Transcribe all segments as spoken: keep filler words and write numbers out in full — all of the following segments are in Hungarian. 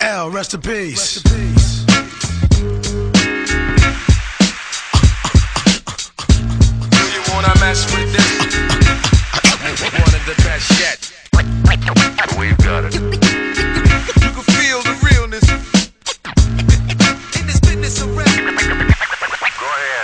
L, rest in peace. Rest in peace. Do you wanna mess with this? One of the best yet. We've got it. You can feel the realness in this business of rap. Go ahead.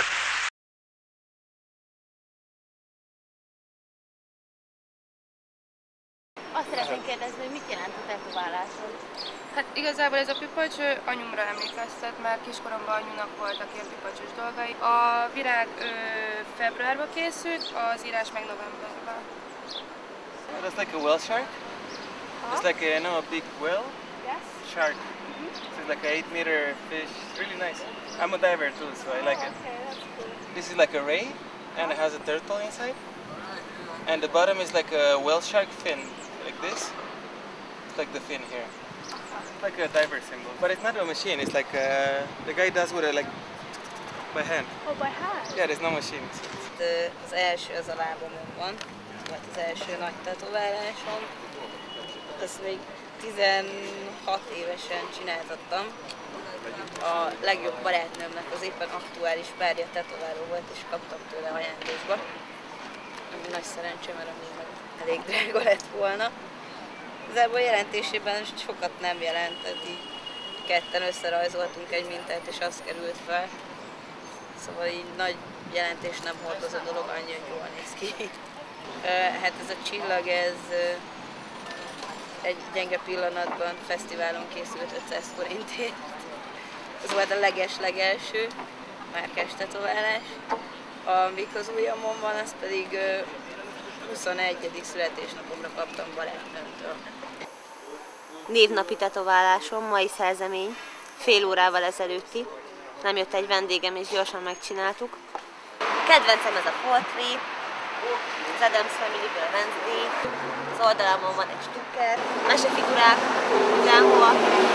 Azt szeretném kérdezni, hogy mit jelent a tetoválásod? Hát igazából ez a pipacs anyumra emlékeztet, mert kiskoromban anyunak voltak ilyen pipacsos dolgai. A virág ö, februárban készült, az írás meg novemberben. That's like a whale shark. Huh? It's like a, you know, a big whale Yes? shark. Mm-hmm. So it's like an eight meter fish. It's really nice. I'm a diver too, so I like Oh, it. okay, that's cool. This is like a ray, and it has a turtle inside. And the bottom is like a whale shark fin, like this. It's like the fin here. It's like a diver symbol, but it's not a machine. It's like uh, the guy does with it like by hand. Oh, by hand? Yeah, there's no machine. Az első az a lábamon van, vagy az első nagy tetoválásom. Ezt még tizenhat évesen csináltattam. A legjobb barátnőmnek az éppen aktuális párja tetováló volt, és kaptam tőle ajándékba. Ami nagy szerencsé, mert amíg meg elég drága lett volna. Igazából jelentésében sokat nem jelent, tehát így ketten összerajzoltunk egy mintát, és az került fel. Szóval így nagy jelentés nem hordoz a dolog, annyi, hogy jól néz ki. Hát ez a csillag, ez egy gyenge pillanatban fesztiválon készült ötszáz forintért. Ez volt a leges-legelső márkás tetoválás. Amíg az ujjamon van, az pedig huszonegyedik születésnapomra kaptam barátnőmtől. Névnapi tetoválásom, mai szerzemény, fél órával ezelőtti. Nem jött egy vendégem, és gyorsan megcsináltuk. Kedvencem ez a portré, az Addams Family-ből Wednesday, az oldalamon van egy stukker, mesefigurák, mindenhova.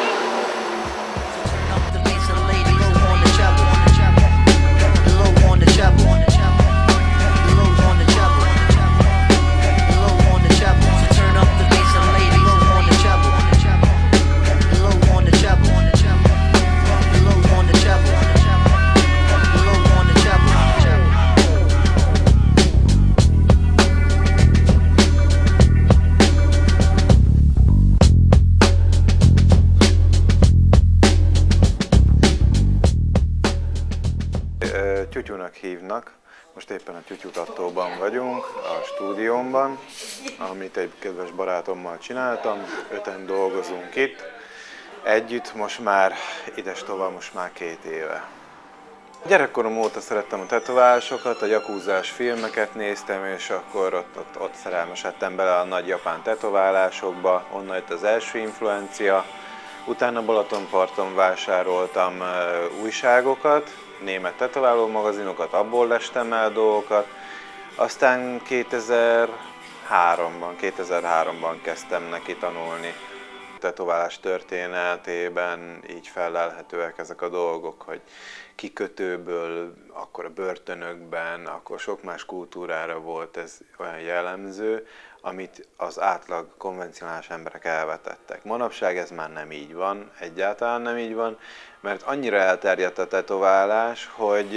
Tyutyunak hívnak, most éppen a tyutyutattóban vagyunk, a stúdiómban, amit egy kedves barátommal csináltam, öten dolgozunk itt, együtt most már, idestova most már két éve. Gyerekkorom óta szerettem a tetoválásokat, a jakúzás filmeket néztem, és akkor ott, ott, ott szerelmesedtem bele a nagy japán tetoválásokba, onnan jött az első influencia, utána Balatonparton vásároltam uh, újságokat, német tetováló magazinokat, abból lestem el dolgokat. Aztán kétezer-háromban, kétezer-háromban kezdtem neki tanulni. A tetoválás történetében így fellelhetőek ezek a dolgok, hogy kikötőből, akkor a börtönökben, akkor sok más kultúrára volt ez olyan jellemző, amit az átlag konvencionális emberek elvetettek. Manapság ez már nem így van, egyáltalán nem így van, mert annyira elterjedt a tetoválás, hogy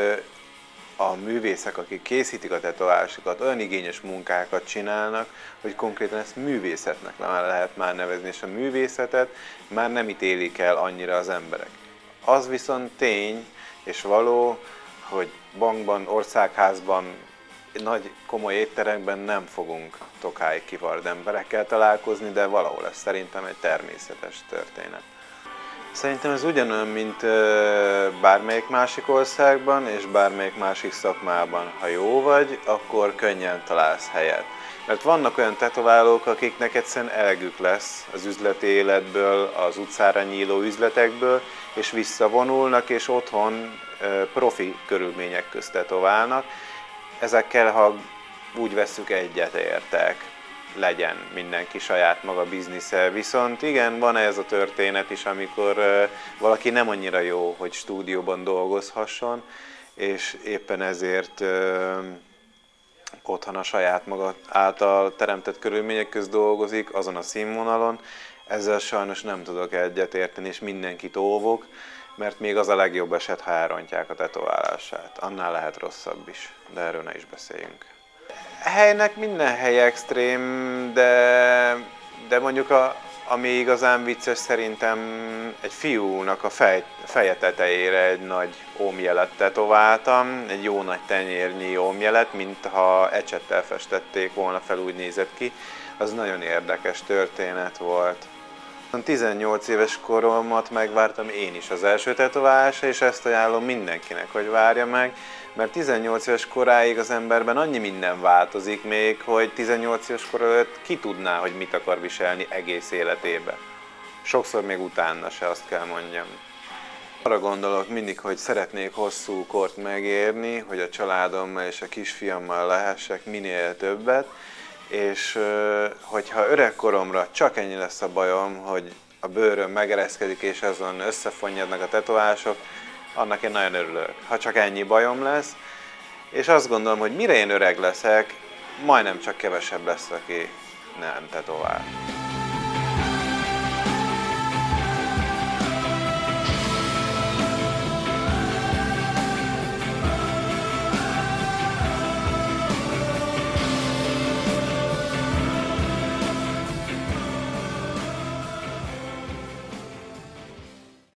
a művészek, akik készítik a tetoválásokat, olyan igényes munkákat csinálnak, hogy konkrétan ezt művészetnek lehet már nevezni, és a művészetet már nem ítélik el annyira az emberek. Az viszont tény és való, hogy bankban, országházban, nagy komoly étteremben nem fogunk tokáig kivart emberekkel találkozni, de valahol ez szerintem egy természetes történet. Szerintem ez ugyanolyan, mint bármelyik másik országban és bármelyik másik szakmában. Ha jó vagy, akkor könnyen találsz helyet. Mert vannak olyan tetoválók, akiknek egyszerűen elegük lesz az üzleti életből, az utcára nyíló üzletekből, és visszavonulnak, és otthon profi körülmények közt tetoválnak. Ezekkel, ha úgy vesszük, egyetértek, legyen mindenki saját maga biznisze. Viszont igen, van ez a történet is, amikor valaki nem annyira jó, hogy stúdióban dolgozhasson, és éppen ezért otthon a saját maga által teremtett körülmények közt dolgozik, azon a színvonalon. Ezzel sajnos nem tudok egyetérteni, és mindenkit óvok, mert még az a legjobb eset, ha elrontják a tetoválását. Annál lehet rosszabb is, de erről ne is beszéljünk. A helynek minden hely extrém, de, de mondjuk a, ami igazán vicces szerintem egy fiúnak a fej, feje tetejére egy nagy ómjelet tetováltam, egy jó nagy tenyérnyi ómjelet, mintha ecsettel festették volna fel, úgy nézett ki. Az nagyon érdekes történet volt. tizennyolc éves koromat megvártam én is az első tetoválásra, és ezt ajánlom mindenkinek, hogy várja meg, mert tizennyolc éves koráig az emberben annyi minden változik még, hogy tizennyolc éves kor előtt ki tudná, hogy mit akar viselni egész életébe. Sokszor még utána se, azt kell mondjam. Arra gondolok mindig, hogy szeretnék hosszú kort megérni, hogy a családommal és a kisfiammal lehessek minél többet, és hogyha öregkoromra csak ennyi lesz a bajom, hogy a bőröm megereszkedik és azon összefonnyadnak a tetoválások, annak én nagyon örülök, ha csak ennyi bajom lesz. És azt gondolom, hogy mire én öreg leszek, majdnem csak kevesebb lesz, aki nem tetovál.